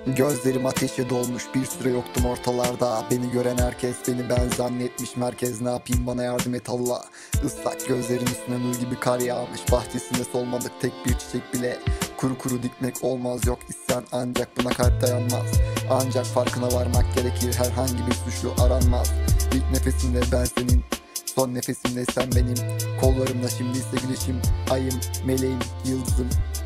Gözlerim ateşe dolmuş, bir süre yoktum ortalarda. Beni gören herkes beni ben zannetmiş merkez. Ne yapayım, bana yardım et Allah. Islak gözlerin üstüne nur gibi kar yağmış. Bahçesinde solmadık tek bir çiçek bile. Kuru kuru dikmek olmaz, yok isyan, ancak buna kalp dayanmaz. Ancak farkına varmak gerekir, herhangi bir suçlu aranmaz. İlk nefesimde ben senin, son nefesimde sen benim. Kollarımda şimdi ise güneşim, ayım, meleğim, yıldızım.